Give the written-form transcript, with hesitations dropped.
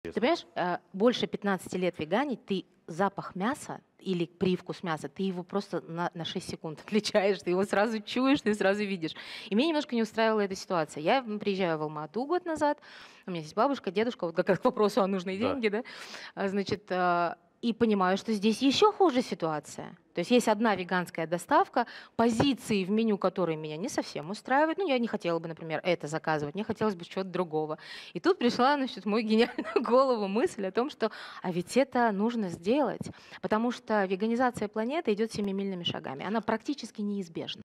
интересно. Ты понимаешь, больше 15 лет веганить, ты запах мяса или привкус мяса, ты его просто на 6 секунд отличаешь, ты его сразу чуешь, ты сразу видишь. И меня немножко не устраивала эта ситуация. Я приезжаю в Алма-Ату год назад, у меня есть бабушка, дедушка, вот как раз к вопросу о нужные Да. деньги, да, значит, и понимаю, что здесь еще хуже ситуация. То есть одна веганская доставка, позиции в меню, которые меня не совсем устраивают. Ну, я не хотела бы, например, это заказывать, мне хотелось бы чего-то другого. И тут пришла, значит, в мою гениальную голову мысль о том, что а ведь это нужно сделать, потому что веганизация планеты идет семимильными шагами. Она практически неизбежна.